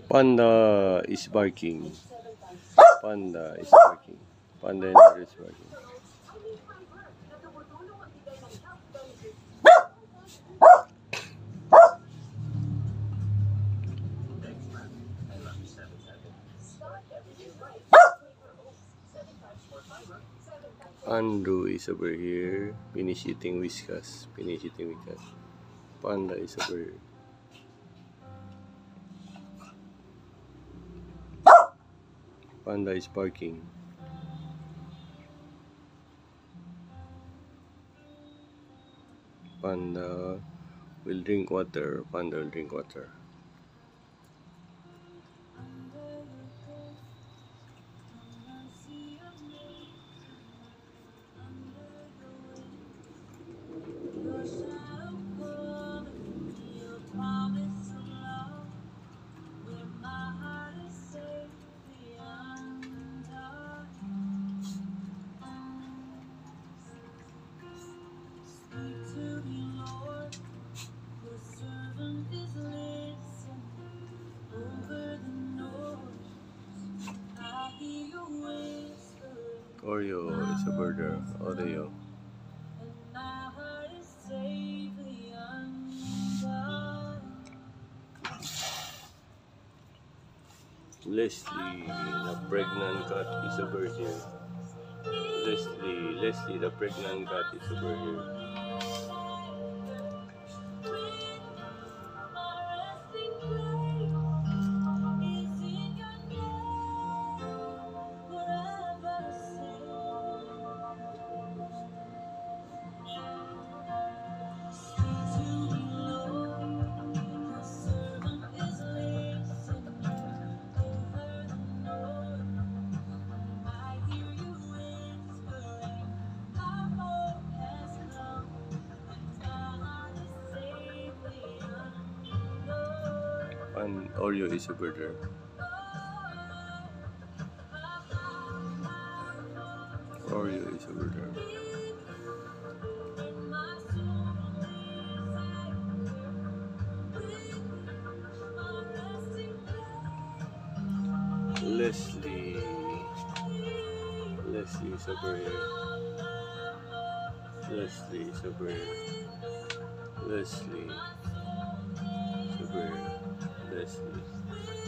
Panda is barking. Panda is barking. Panda is barking. Andrew is over here. Finish eating Whiskas. Finish eating Whiskas. Panda is over here. Panda is barking. Panda will drink water. Panda will drink water. Oreo is a burger. Oreo. Leslie, the pregnant cat is over here. Leslie, the pregnant cat is over here. And Oreo is a burger. Oreo is a burger. Leslie is a burger. Leslie is a burger. Leslie is a burger. Leslie.